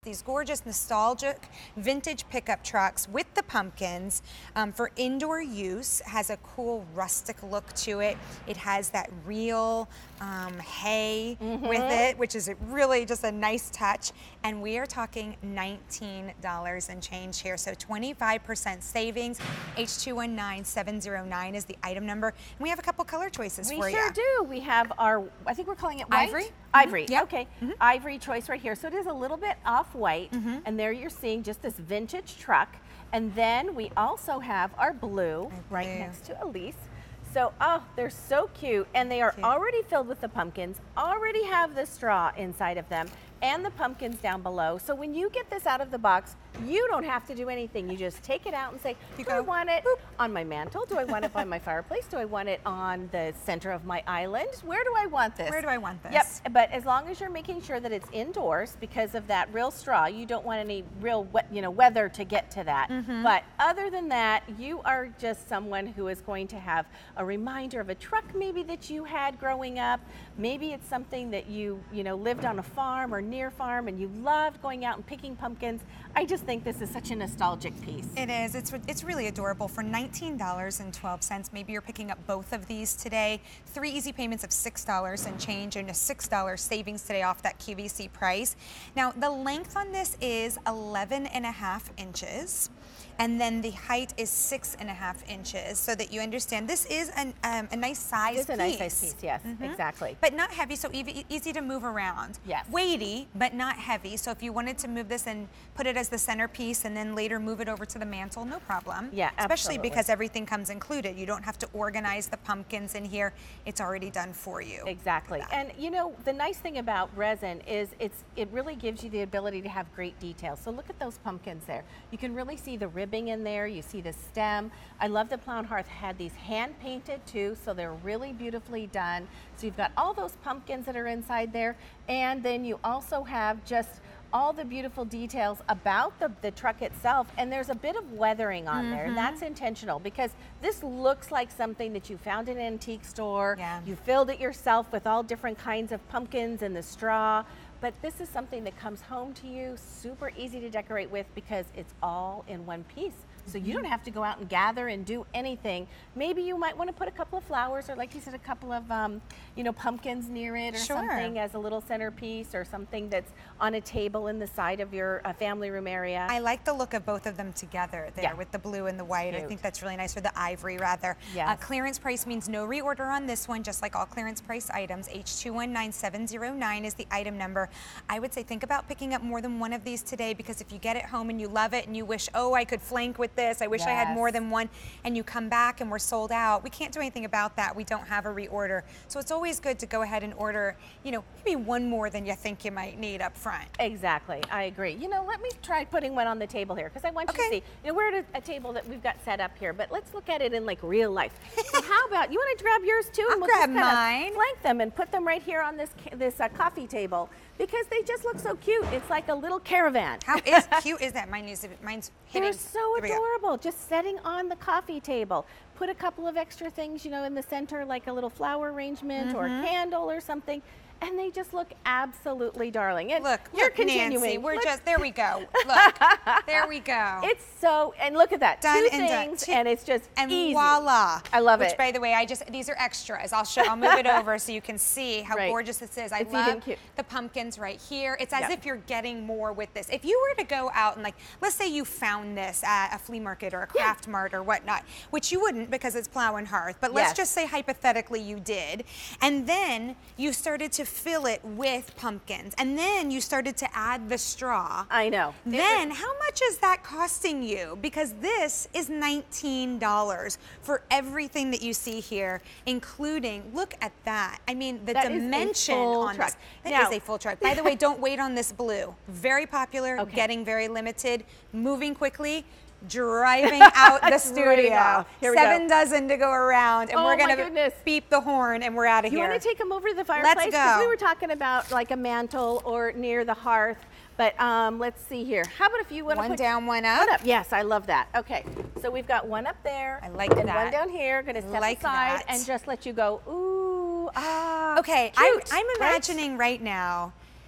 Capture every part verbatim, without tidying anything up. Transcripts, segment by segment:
these gorgeous, nostalgic, vintage pickup trucks with the pumpkins um, for indoor use. Has a cool rustic look to it. It has that real um, hay mm-hmm. with it, which is really just a nice touch. And we are talking nineteen dollars and change here. So twenty-five percent savings. H two one nine seven zero nine is the item number. And we have a couple color choices we for you. We sure do. We have our, I think we're calling it white. Ivory? Ivory, mm-hmm. yep. okay. Mm-hmm. Ivory choice right here. So it is a little bit off-white, mm-hmm. and there you're seeing just this vintage truck. And then we also have our blue right blue. next to Elise. So, oh, they're so cute, and they are cute. already filled with the pumpkins, already have the straw inside of them, and the pumpkins down below. So when you get this out of the box, you don't have to do anything. You just take it out and say, you do go, I want it boop. on my mantle? Do I want it by my fireplace? Do I want it on the center of my island? Where do I want this? Where do I want this? Yep, but as long as you're making sure that it's indoors because of that real straw, you don't want any real wet, you know, weather to get to that. Mm-hmm. But other than that, you are just someone who is going to have a reminder of a truck maybe that you had growing up. Maybe it's something that you, you know, lived on a farm or near farm and you loved going out and picking pumpkins. I just think this is such a nostalgic piece. It is. It's it's really adorable. For nineteen dollars and twelve cents, maybe you're picking up both of these today. Three easy payments of six dollars and change and a six dollars savings today off that Q V C price. Now, the length on this is eleven and a half inches. And then the height is six and a half inches, so that you understand this is an, um, a nice size piece. It's a nice size piece, yes, mm-hmm. exactly. But not heavy, so easy, easy to move around. Yes. Weighty, but not heavy. So if you wanted to move this and put it as the centerpiece and then later move it over to the mantle, no problem. Yeah, Especially absolutely. because everything comes included. You don't have to organize the pumpkins in here. It's already done for you. Exactly. And you know, the nice thing about resin is it's it really gives you the ability to have great details. So look at those pumpkins there. You can really see the ribbing in there. You see the stem. I love that Plow and Hearth had these hand painted too, so they're really beautifully done. So you've got all those pumpkins that are inside there, and then you also have just all the beautiful details about the, the truck itself, and there's a bit of weathering on mm-hmm. there, and that's intentional because this looks like something that you found in an antique store. Yeah. You filled it yourself with all different kinds of pumpkins and the straw. But this is something that comes home to you, super easy to decorate with because it's all in one piece. So you don't have to go out and gather and do anything. Maybe you might want to put a couple of flowers or, like you said, a couple of um, you know, pumpkins near it or sure. something as a little centerpiece or something that's on a table in the side of your uh, family room area. I like the look of both of them together there yeah. with the blue and the white. Cute. I think that's really nice, or the ivory rather. Yes. Uh, clearance price means no reorder on this one, just like all clearance price items. H two one nine seven zero nine is the item number. I would say think about picking up more than one of these today, because if you get it home and you love it and you wish, oh, I could flank with this, I wish yes. I had more than one, and you come back and we're sold out, we can't do anything about that. We don't have a reorder. So it's always good to go ahead and order, you know, maybe one more than you think you might need up front. Exactly, I agree. You know, let me try putting one on the table here, because I want okay. you to see, you know, we're at a, a table that we've got set up here, but let's look at it in like real life. So how about, you want to grab yours too? I'll and we'll grab just mine. Flank them and put them right here on this, this uh, coffee table, because they just look so cute. It's like a little caravan. How is cute is that? Mine needs to be, mine's hitting. They're so adorable, just setting on the coffee table. Put a couple of extra things, you know, in the center, like a little flower arrangement mm-hmm. or a candle or something. And they just look absolutely darling. And look, you're look, continuing. Nancy, we're look. just, there we go. Look, there we go. It's so, and look at that. Done Two and things, done. and it's just and easy. voila. I love Which, it. Which, by the way, I just, these are extras. I'll show, I'll move it over so you can see how right. gorgeous this is. I it's love even cute. the pumpkins right here. It's as yep. if you're getting more with this. If you were to go out and, like, let's say you found this at a flea market or a craft yeah. mart or whatnot, which you wouldn't because it's Plow and Hearth, but let's yes. just say hypothetically you did, and then you started to fill it with with pumpkins, and then you started to add the straw. I know. Then how much is that costing you? Because this is nineteen dollars for everything that you see here, including, look at that. I mean, the that dimension on truck. this. That now, is a full truck. By the way, don't wait on this blue. Very popular, okay. getting very limited, moving quickly. Driving out the studio. Here we Seven go. dozen to go around, and oh we're gonna goodness. beep the horn, and we're out of you here. You want to take them over to the fireplace? Let's Because go. we were talking about like a mantle or near the hearth, but um, let's see here. How about if you want to one put down, one up? One up. Yes, I love that. Okay, so we've got one up there. I like and that. one down here. Going to step like aside that. and just let you go. Ooh, ah. Okay, cute, I'm, I'm right? imagining right now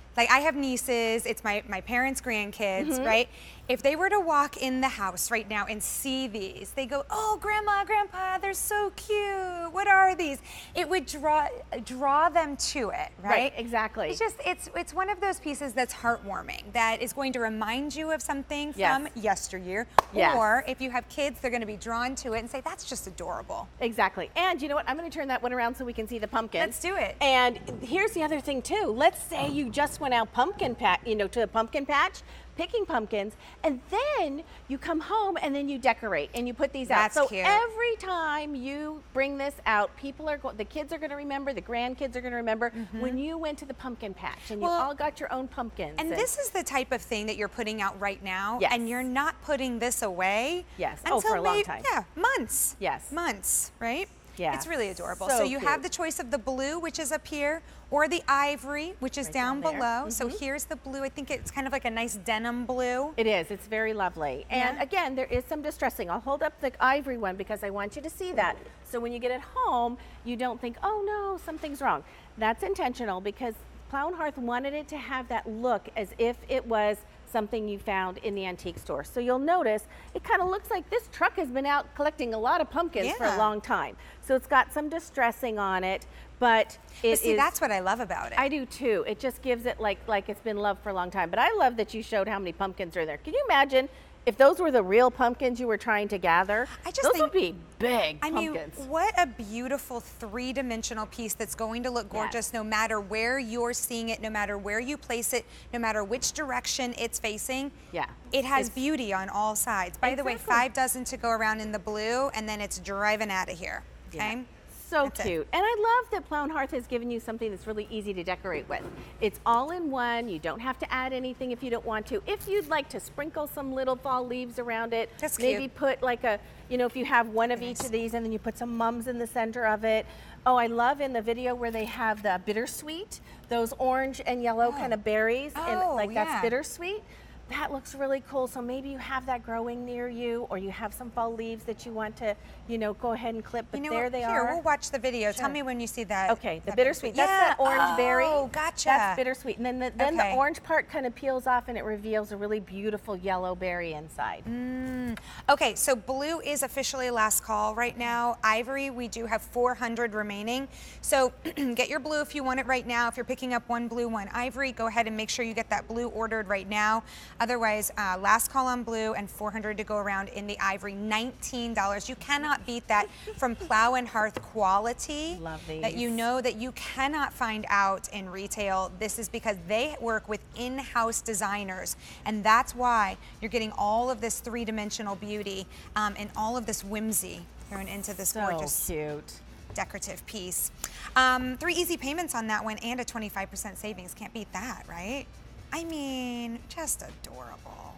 like I have nieces, it's my, my parents' grandkids, Mm-hmm. right? If they were to walk in the house right now and see these, they go, oh, grandma, grandpa, they're so cute. What are these? It would draw draw them to it, right? Right, exactly. It's just, it's it's one of those pieces that's heartwarming, that is going to remind you of something Yes. from yesteryear. Yes. Or if you have kids, they're going to be drawn to it and say, that's just adorable. Exactly. And you know what? I'm going to turn that one around so we can see the pumpkin. Let's do it. And here's the other thing too. Let's say you just went out pumpkin patch, you know, to a pumpkin patch, picking pumpkins, and then you come home and then you decorate and you put these That's out. So cute. every time you bring this out, people are go- the kids are going to remember, the grandkids are going to remember when you went to the pumpkin patch and you Well, all got your own pumpkins. And this is the type of thing that you're putting out right now, Yes. and you're not putting this away. Yes. Until Oh, for a long may- time. Yeah, months. Yes. Months, right? Yeah. It's really adorable. So So, you have cute. the choice of the blue, which is up here, or the ivory, which is Right down, down there. below. So here's the blue. I think it's kind of like a nice denim blue. It is. It's very lovely. And Yeah. again, there is some distressing. I'll hold up the ivory one because I want you to see that. So when you get it home, you don't think, oh no, something's wrong. That's intentional because Plow and Hearth wanted it to have that look as if it was something you found in the antique store. So you'll notice it kind of looks like this truck has been out collecting a lot of pumpkins for a Yeah. long time. So it's got some distressing on it, but it But see, is- that's what I love about it. I do too. It just gives it like like it's been loved for a long time. But I love that you showed how many pumpkins are there. Can you imagine if those were the real pumpkins you were trying to gather? I just those think- would be big I mean, pumpkins. what a beautiful three-dimensional piece that's going to look gorgeous Yes. no matter where you're seeing it, no matter where you place it, no matter which direction it's facing. Yeah. It has It's- beauty on all sides. By the way, Exactly. five dozen to go around in the blue, and then it's driving out of here. Okay? Yeah. So That's it. cute. And I love that Plow and Hearth has given you something that's really easy to decorate with. It's all in one. You don't have to add anything if you don't want to. If you'd like to sprinkle some little fall leaves around it, That's maybe cute. put like a, you know, if you have one of each Nice. of these and then you put some mums in the center of it. Oh, I love in the video where they have the bittersweet, those orange and yellow kind of berries, and Oh, like yeah. that's bittersweet. That looks really cool. So maybe you have that growing near you, or you have some fall leaves that you want to, you know, go ahead and clip. But You know there what? they Here, are. we'll watch the video. Tell Sure. me when you see that. Okay, the that bittersweet. Yeah. That's that orange berry. Oh, gotcha. That's bittersweet. And then the, then the Okay. orange part kind of peels off and it reveals a really beautiful yellow berry inside. Mm. Okay, so blue is officially last call right now. Ivory, we do have four hundred remaining. So get your blue if you want it right now. If you're picking up one blue, one ivory, go ahead and make sure you get that blue ordered right now. Otherwise, uh, last call on blue and four hundred to go around in the ivory, nineteen dollars. You cannot beat that from Plow and Hearth quality. Love That you these. know that you cannot find out in retail. This is because they work with in-house designers, and that's why you're getting all of this three-dimensional beauty um, and all of this whimsy thrown into this So gorgeous cute. decorative piece. Um, three easy payments on that one and a twenty-five percent savings. Can't beat that, right? I mean, just adorable.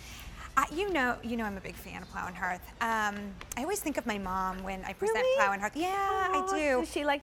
I, you know, you know, I'm a big fan of Plow and Hearth. Um, I always think of my mom when I present Really? Plow and Hearth. Yeah, Aw, I do. Does she like